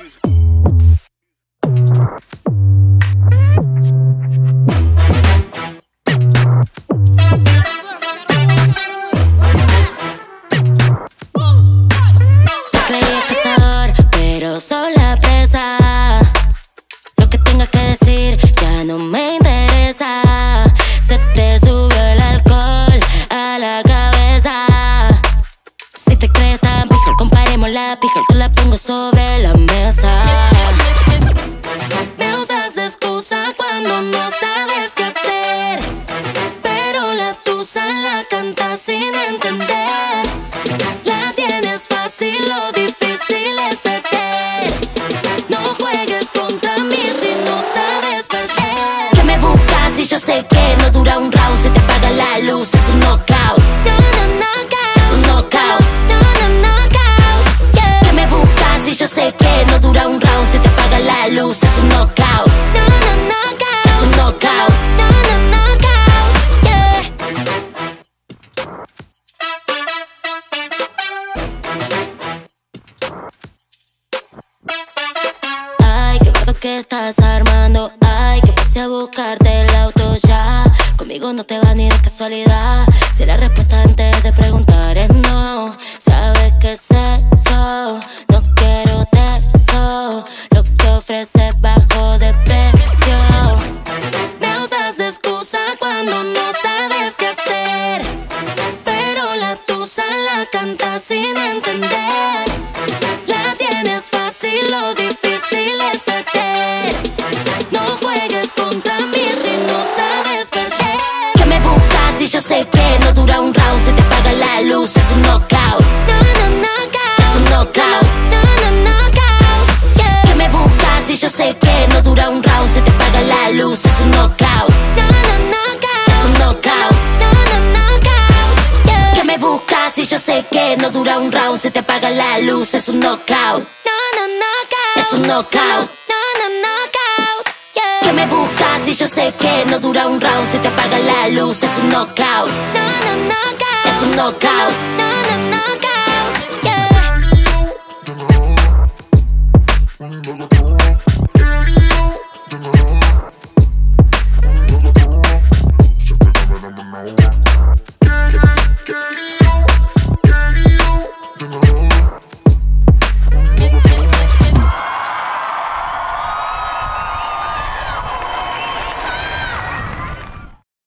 Creía cazador, pero soy la presa. Lo que tengas que decir ya no me interesa. Se te subió el alcohol a la cabeza. Si te crees tan pijo, comparemos la pija. Te la pongo sobre la mesa. Me usas de excusa cuando no sabes qué hacer, pero la tusa la cantas sin entender. La tienes fácil, lo difícil es ceder. No juegues contra mí si no sabes perder. ¿Qué me buscas si yo sé que no dura un round? Se te apaga la luz, es un knockout. Es un knockout. Yeah. ¿Qué me buscas si yo sé que no dura un round? Se te apaga la luz, es un knockout. Es un knockout. Yeah. Ay, qué bardo que estás armando. Ay, que pase a buscarte el auto ya. Conmigo no te va ni de casualidad. Si la respuesta antes de preguntar es no, sabes que es eso. No quiero de eso. Lo que ofreces bajo de precio. Me usas de excusa cuando no sabes qué hacer, pero la tusa la cantas sin entender. La tienes fácil, lo difícil es ceder. No juegues contra mí si no sabes perder. ¿Qué me buscas si yo sé que no dura un round? Se te apaga la luz, es un knockout. Es un knockout. Yeah. ¿Qué me buscas si yo sé que no dura un round? Se te apaga la luz, es un knockout. Es un knockout. Yeah. ¿Qué me buscas si yo sé que no dura un round? Se te apaga la luz, es un knockout. Es un knockout. Yeah. ¿Qué me buscas si yo sé que no dura un round? Se te apaga la luz, es un knockout. Es un knockout.